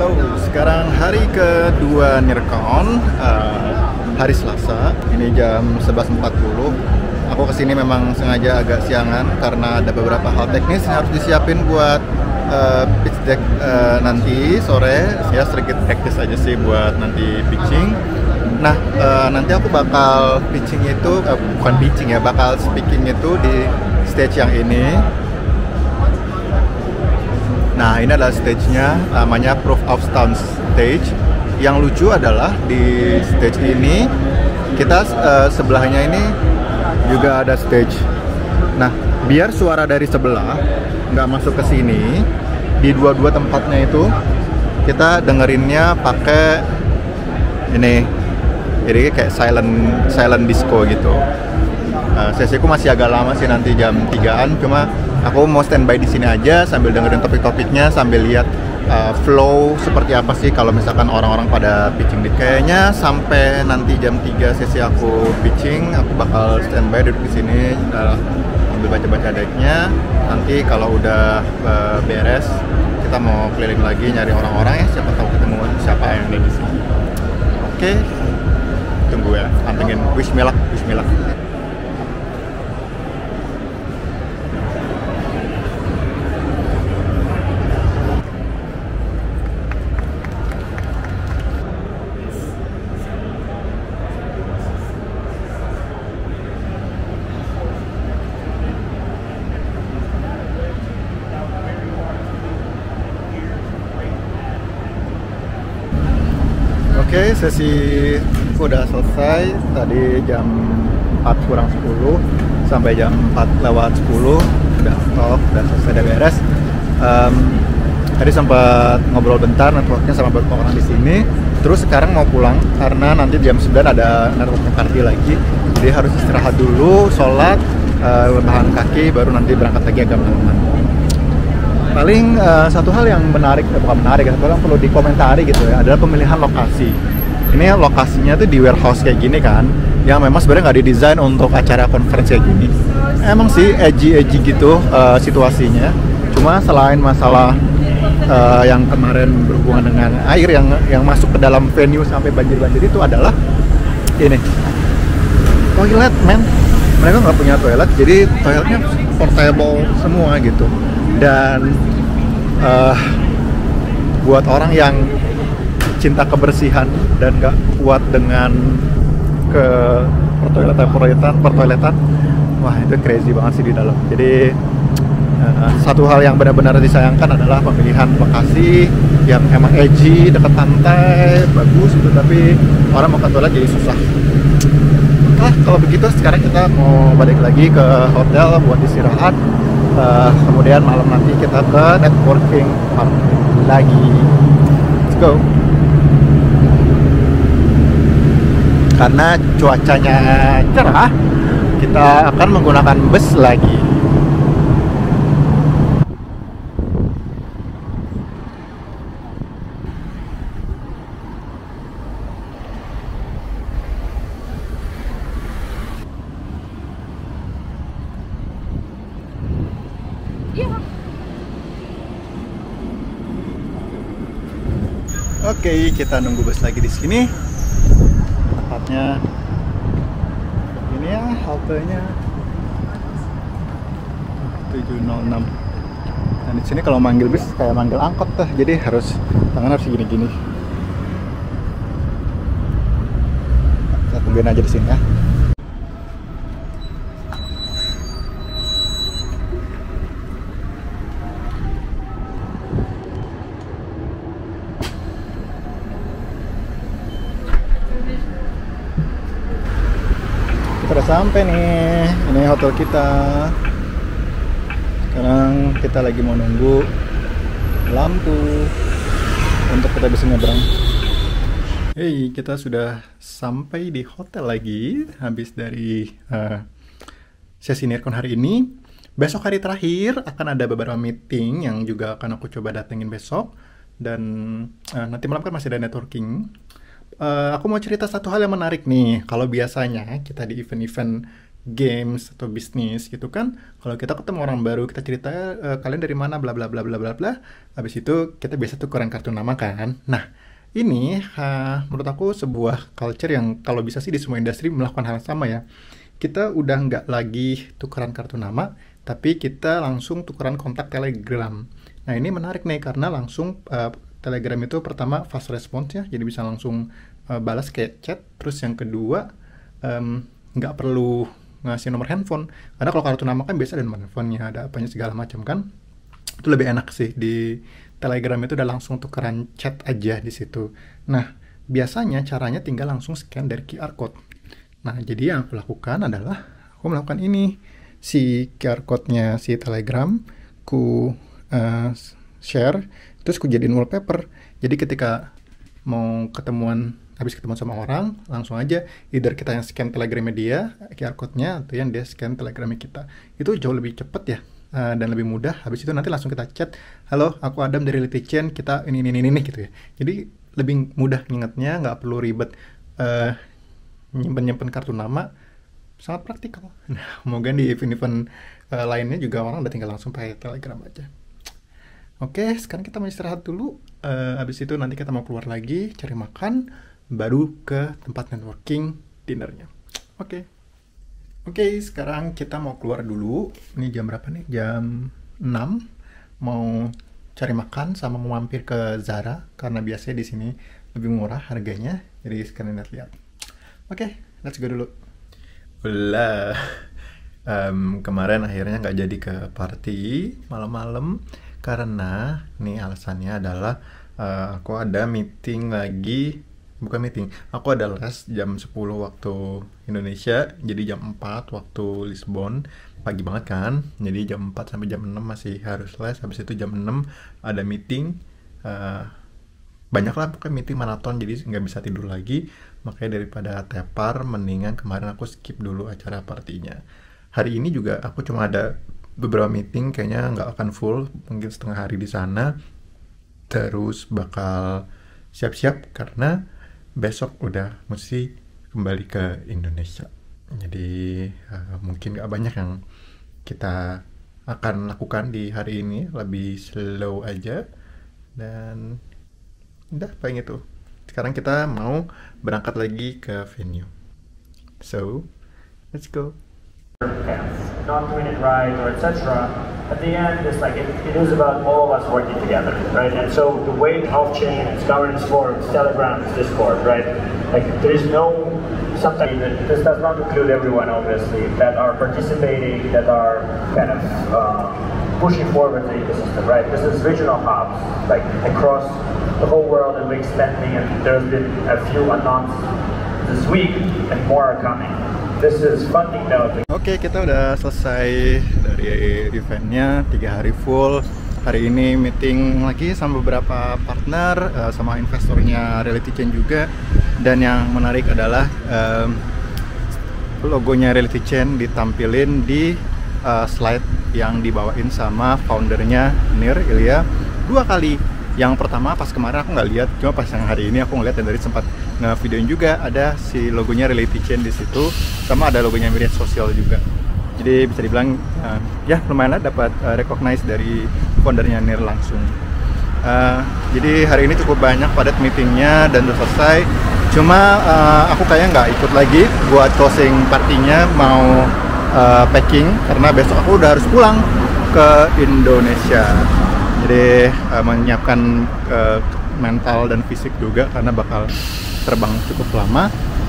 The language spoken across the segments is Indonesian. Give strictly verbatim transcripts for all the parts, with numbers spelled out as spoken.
Halo, sekarang hari kedua Nircon, uh, hari Selasa. Ini jam sebelas empat puluh. Aku kesini memang sengaja agak siangan karena ada beberapa hal teknis yang harus disiapin buat uh, pitch deck uh, nanti sore. Ya sedikit practice aja sih buat nanti pitching. Nah, uh, nanti aku bakal pitching itu, uh, bukan pitching ya, bakal speaking itu di stage yang ini. Nah, ini adalah stage-nya, namanya Proof of Stone Stage. Yang lucu adalah di stage ini, kita uh, sebelahnya ini juga ada stage. Nah, biar suara dari sebelah nggak masuk ke sini, di dua-dua tempatnya itu, kita dengerinnya pakai ini. Jadi kayak silent, silent disco gitu. Uh, sesiku masih agak lama sih, nanti jam tigaan, cuma aku mau standby di sini aja sambil dengerin topik-topiknya, sambil lihat uh, flow seperti apa sih kalau misalkan orang-orang pada pitching. Kayaknya sampai nanti jam tiga sesi aku pitching, aku bakal standby duduk di sini uh, sambil baca-baca decknya. Nanti kalau udah uh, beres, kita mau keliling lagi nyari orang-orang ya, siapa tahu ketemu siapa yang ada di sini. Oke, tunggu ya, pantengin. Wish me luck, wish me luck. Oke, sesi udah selesai tadi jam empat kurang sepuluh sampai jam empat lewat sepuluh udah talk, udah selesai, udah beres. Um, tadi sempat ngobrol bentar networknya sama beberapa orang di sini. Terus sekarang mau pulang karena nanti jam sembilan ada network party lagi. Jadi harus istirahat dulu, sholat, uh, lebahan kaki, baru nanti berangkat lagi agak malam. Paling uh, satu hal yang menarik, eh, bukan menarik, satu hal yang perlu dikomentari gitu ya, adalah pemilihan lokasi. Ini lokasinya tuh di warehouse kayak gini kan, yang memang sebenarnya nggak didesain untuk acara conference kayak gini. Emang sih edgy-edgy gitu uh, situasinya. Cuma selain masalah uh, yang kemarin berhubungan dengan air yang yang masuk ke dalam venue sampai banjir-banjir itu adalah ini toilet, men. Mereka nggak punya toilet, jadi toiletnya portable semua gitu. Dan uh, buat orang yang cinta kebersihan dan gak kuat dengan ke pertoiletan pertoiletan pertoiletan wah itu crazy banget sih di dalam. Jadi uh, satu hal yang benar-benar disayangkan adalah pemilihan lokasi yang emang edgy, dekat pantai, bagus gitu, tapi orang mau ke toilet jadi susah. Nah, kalau begitu sekarang kita mau balik lagi ke hotel buat istirahat. Uh, kemudian malam nanti kita ke networking party lagi. Let's go. Karena cuacanya cerah, kita akan menggunakan bus lagi. Oke, kita nunggu bus lagi di sini. Tepatnya ini ya, haltenya tujuh nol enam. Dan di sini kalau manggil bus kayak manggil angkot tuh, jadi harus tangan harus gini-gini. Kita tungguin aja di sini ya. Udah sampai nih, ini hotel kita. Sekarang kita lagi mau nunggu lampu untuk kita bisa nyebrang. Hey, kita sudah sampai di hotel lagi habis dari uh, sesi Nircon hari ini. Besok hari terakhir akan ada beberapa meeting yang juga akan aku coba datengin besok. Dan uh, nanti malam kan masih ada networking. Uh, aku mau cerita satu hal yang menarik nih. Kalau biasanya kita di event-event games atau bisnis gitu kan, kalau kita ketemu orang baru, kita cerita e, kalian dari mana bla bla bla bla bla bla, habis itu kita biasa tukeran kartu nama kan. Nah ini ha, menurut aku sebuah culture yang kalau bisa sih di semua industri melakukan hal yang sama ya. Kita udah nggak lagi tukeran kartu nama, tapi kita langsung tukeran kontak Telegram. Nah ini menarik nih karena langsung uh, Telegram itu pertama fast response ya, jadi bisa langsung uh, balas kayak chat. Terus yang kedua nggak um, perlu ngasih nomor handphone, karena kalau kartu nama kan biasa ada nomor handphonenya, ada apanya segala macam kan. Itu lebih enak sih, di Telegram itu udah langsung tukeran chat aja di situ. Nah biasanya caranya tinggal langsung scan dari Q R code. Nah jadi yang aku lakukan adalah aku melakukan ini, si Q R code-nya si Telegram ku uh, share, terus ku jadiin wallpaper. Jadi ketika mau ketemuan, habis ketemu sama orang, langsung aja either kita yang scan Telegramnya dia, Q R code-nya, atau yang dia scan Telegramnya kita. Itu jauh lebih cepet ya, uh, dan lebih mudah. Habis itu nanti langsung kita chat, halo aku Adam dari Reality Chain, kita ini ini ini, ini gitu ya. Jadi lebih mudah ngingetnya, nggak perlu ribet uh, nyimpen-nyimpen kartu nama, sangat praktikal. Nah semoga di event-event uh, lainnya juga orang udah tinggal langsung pakai Telegram aja. Oke, sekarang kita mau istirahat dulu. Uh, habis itu nanti kita mau keluar lagi, cari makan, baru ke tempat networking dinnernya. Oke. Oke, sekarang kita mau keluar dulu. Ini jam berapa nih? Jam enam. Mau cari makan sama mau mampir ke Zara karena biasanya di sini lebih murah harganya. Jadi sekarang lihat-lihat. Oke, let's go dulu. Ulah. Um, kemarin akhirnya nggak jadi ke party malam-malam karena nih alasannya adalah uh, aku ada meeting lagi. Bukan meeting, aku ada les jam sepuluh waktu Indonesia, jadi jam empat waktu Lisbon, pagi banget kan, jadi jam empat sampai jam enam masih harus les, habis itu jam enam ada meeting, uh, banyak lah pokoknya meeting maraton, jadi nggak bisa tidur lagi, makanya daripada tepar, mendingan kemarin aku skip dulu acara partinya. Hari ini juga aku cuma ada beberapa meeting, kayaknya nggak akan full, mungkin setengah hari di sana, terus bakal siap-siap karena besok udah mesti kembali ke Indonesia. Jadi uh, mungkin gak banyak yang kita akan lakukan di hari ini, lebih slow aja. Dan udah paling itu. Sekarang kita mau berangkat lagi ke venue. So, let's go. Non-minute ride or et cetera. At the end, it's like it, it is about all of us working together, right? And so the way off-chain, it's governance forums, Telegram, Discord, right? Like there is no something that this does not include everyone, obviously, that are participating, that are kind of uh, pushing forward the ecosystem, right? This is regional hubs, like across the whole world, and we're expanding. And there's been a few announced this week, and more are coming. This is funding now. Oke, kita udah selesai dari eventnya, tiga hari full. Hari ini meeting lagi sama beberapa partner, uh, sama investornya Reality Chain juga. Dan yang menarik adalah um, logonya Reality Chain ditampilin di uh, slide yang dibawain sama foundernya Nir, Ilya, dua kali. Yang pertama pas kemarin aku nggak lihat, cuma pas yang hari ini aku ngeliat dan dari sempat nge-videoin juga, ada si logonya Reality Chain di situ, sama ada logonya Myriad Social juga. Jadi bisa dibilang uh, ya lumayan lah dapat uh, recognize dari foundernya Nir langsung. Uh, jadi hari ini cukup banyak padat meetingnya dan udah selesai. Cuma uh, aku kayaknya nggak ikut lagi buat closing partinya, mau uh, packing karena besok aku udah harus pulang ke Indonesia. Jadi uh, menyiapkan uh, mental dan fisik juga karena bakal terbang cukup lama.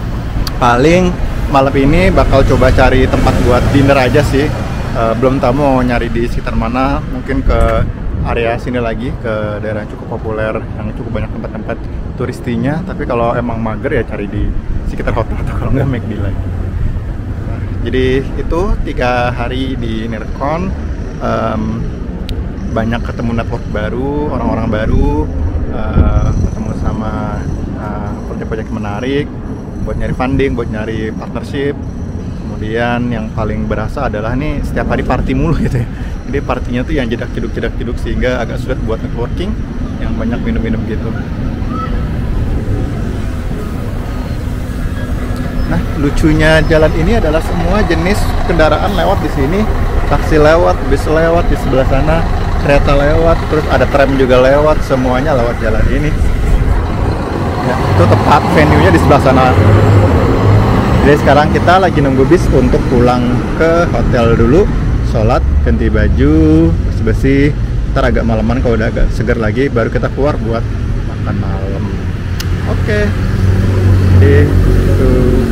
Paling malam ini bakal coba cari tempat buat dinner aja sih. Uh, belum tahu mau nyari di sekitar mana. Mungkin ke area sini lagi, ke daerah yang cukup populer yang cukup banyak tempat-tempat turistinya. Tapi kalau emang mager ya cari di sekitar hotel atau kalau nggak McD lagi. Nah, jadi itu tiga hari di NIRCon. Um, banyak ketemu network baru, orang-orang baru, uh, ketemu sama uh, proyek-proyek menarik buat nyari funding, buat nyari partnership. Kemudian yang paling berasa adalah nih setiap hari party mulu gitu ya. Jadi partinya tuh yang jedak-jeduk-jedak-jeduk sehingga agak sulit buat networking, yang banyak minum-minum gitu. Nah, lucunya jalan ini adalah semua jenis kendaraan lewat di sini. Taksi lewat, bis lewat di sebelah sana, kereta lewat, terus ada tram juga lewat, semuanya lewat jalan ini. Ya, itu tepat venue-nya di sebelah sana. Jadi sekarang kita lagi nunggu bis untuk pulang ke hotel dulu, sholat, ganti baju, bersih-bersih. Ntar agak malaman kalau udah agak seger lagi, baru kita keluar buat makan malam. Oke, jadi itu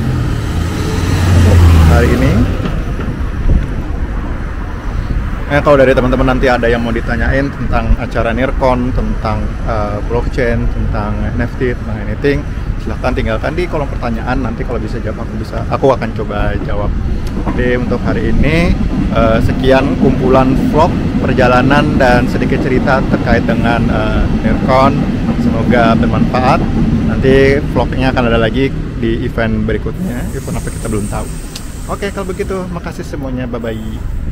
untuk hari ini. Eh, kalau dari teman-teman nanti ada yang mau ditanyain tentang acara NIRCON, tentang uh, blockchain, tentang N F T, tentang anything, silahkan tinggalkan di kolom pertanyaan. Nanti kalau bisa jawab, aku bisa, aku akan coba jawab. Jadi untuk hari ini uh, sekian kumpulan vlog perjalanan dan sedikit cerita terkait dengan uh, NIRCON. Semoga bermanfaat. Nanti vlognya akan ada lagi di event berikutnya, event apa kita belum tahu. Oke, kalau begitu makasih semuanya, bye bye.